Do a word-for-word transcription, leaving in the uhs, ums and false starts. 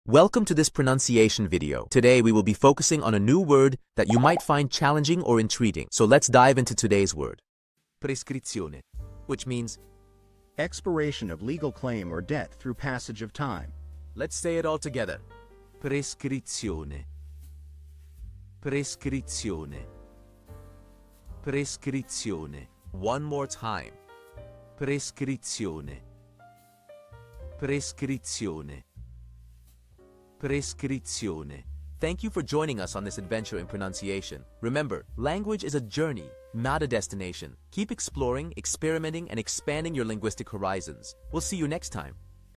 Welcome to this pronunciation video. Today we will be focusing on a new word that you might find challenging or intriguing. So let's dive into today's word. Prescrizione, which means expiration of legal claim or debt through passage of time. Let's say it all together. Prescrizione. Prescrizione. Prescrizione. One more time. Prescrizione. Prescrizione. Prescrizione. Thank you for joining us on this adventure in pronunciation. Remember, language is a journey, not a destination. Keep exploring, experimenting, and expanding your linguistic horizons. We'll see you next time.